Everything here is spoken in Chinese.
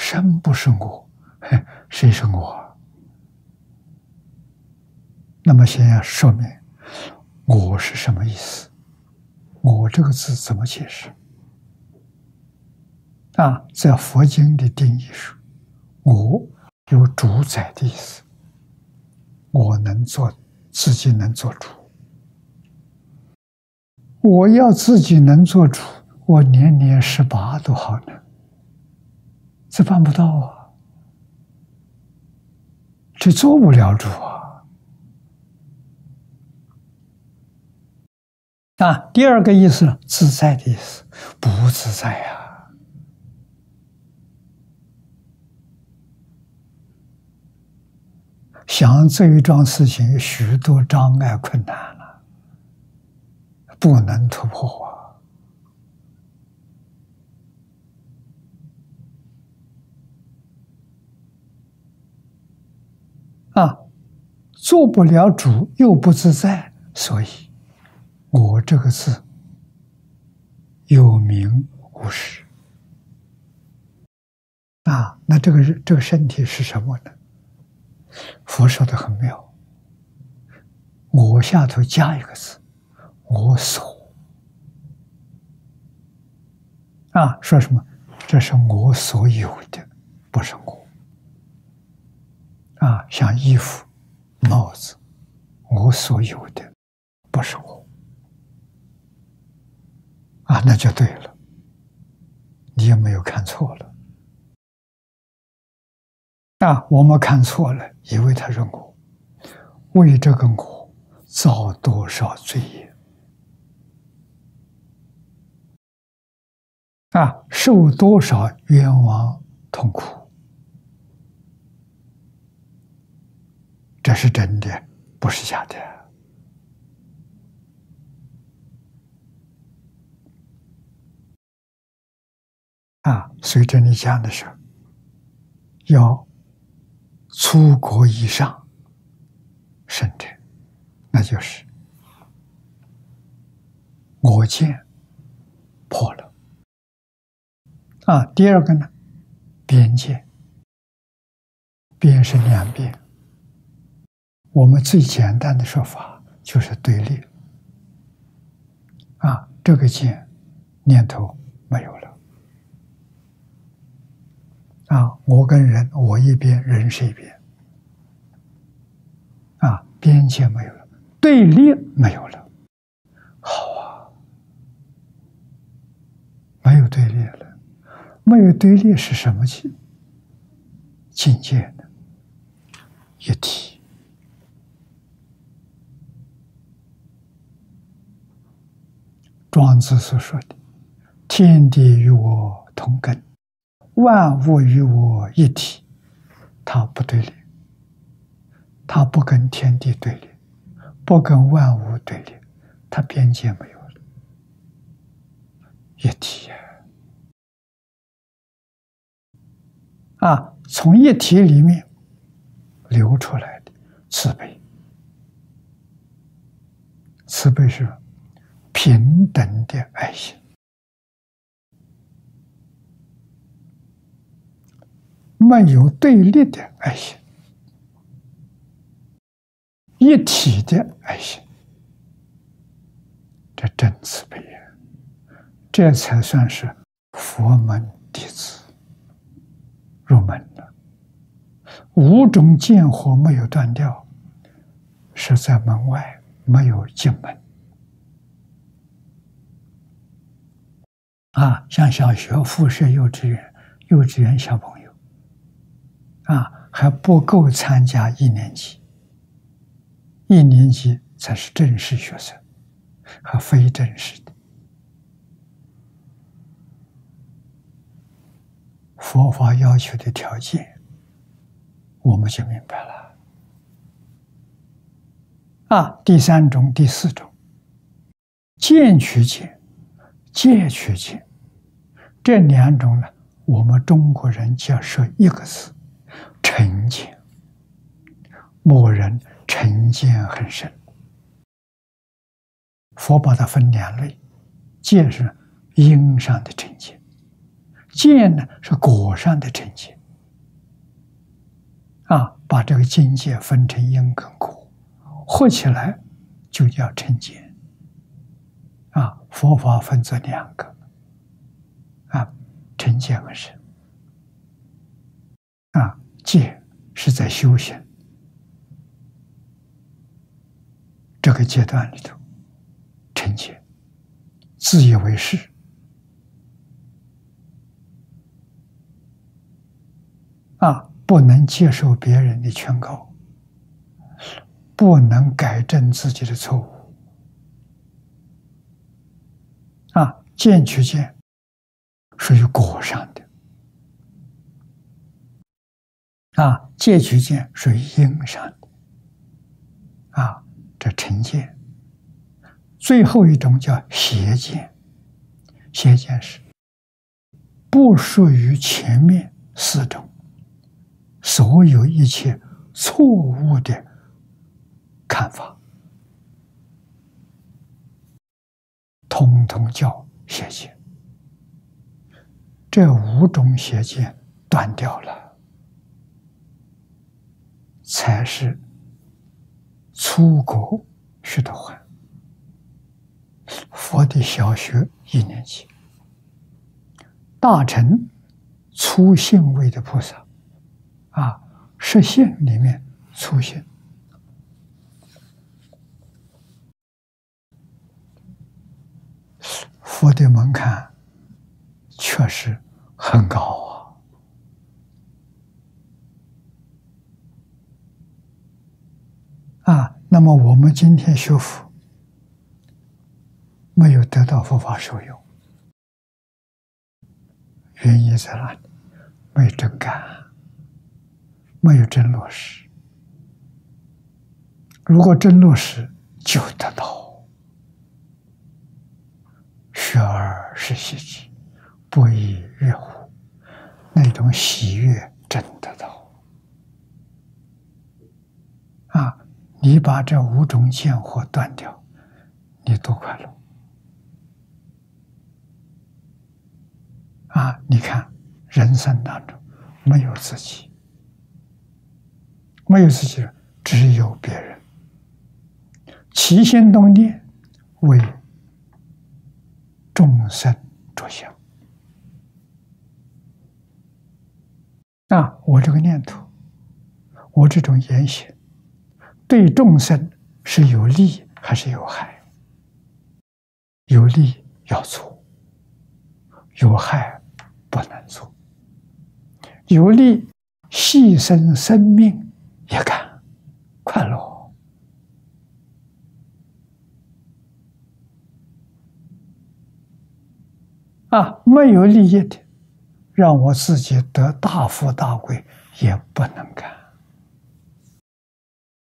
身不是我，谁是我？那么先要说明我是什么意思？我这个字怎么解释？在佛经的定义说，我有主宰的意思，我能做，自己能做主。我要自己能做主，我年年18都好难，这办不到啊，这做不了主啊。第二个意思，自在的意思，不自在呀。想这一桩事情，有许多障碍困难了，不能突破做不了主又不自在，所以我这个字有名无实那这个身体是什么呢？佛说的很妙，我下头加一个字，我所说什么？这是我所有的，不是我像衣服、帽子，我所有的，不是我那就对了，你也没有看错了我们看错了，以为他是我，为这个我造多少罪业受多少冤枉痛苦，这是真的，不是假的所以这里讲的是要出国以上圣者，那就是我见破了第二个呢，边界，边是两边，我们最简单的说法就是对立这个见念头没有了我跟人，我一边，人是一边边界没有了，对立没有了，好没有对立了。没有对立是什么境界呢？一体庄子所说的天地与我同根，万物与我一体，它不对立，它不跟天地对立，不跟万物对立，它边界没有了，一体从一体里面流出来的慈悲，慈悲是平等的爱心，没有对立的爱心，一体的爱心，这真慈悲这才算是佛门弟子入门了。五种见惑没有断掉，是在门外，没有进门像小学、附设、幼稚园小朋友还不够参加1年级，1年级才是正式学生和非正式的。佛法要求的条件，我们就明白了第3种、第4种，见取见，戒取戒，这2种呢，我们中国人就要说一个字：成见。某人成见很深，佛把它分2类，戒是因上的成见，见呢是果上的成见。 把这个境界分成因跟果，合起来就叫成见。佛法分作两个，成见而生。戒是在修行这个阶段里头，成见，自以为是，不能接受别人的劝告，不能改正自己的错误。见取见属于果上的，戒取见属于因上的，这成见。最后一种叫邪见，邪见是不属于前面四种所有一切错误的看法，统统叫邪见。这5种邪见断掉了，才是出国学得还。佛的小学1年级，大乘初信位的菩萨，实性里面初信，佛的门槛确实很高那么我们今天学佛，没有得到佛法受用，原因在哪里？没有真干，没有真落实。如果真落实，就得到。学而时习之，不亦乐乎？那种喜悦真得到。你把这5种见惑断掉，你多快乐！你看人生当中没有自己，没有自己，只有别人。起心动念为众生着想。我这个念头，我这种言行，对众生是有利还是有害？有利要做，有害不能做。有利牺牲生命也干，快乐。没有利益的，让我自己得大富大贵也不能干。